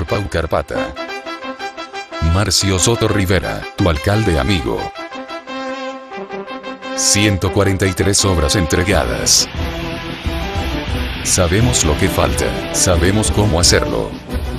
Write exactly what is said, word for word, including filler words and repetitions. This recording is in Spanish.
por Pau Carpata. Marcio Soto Rivera, tu alcalde amigo. ciento cuarenta y tres obras entregadas. Sabemos lo que falta, sabemos cómo hacerlo.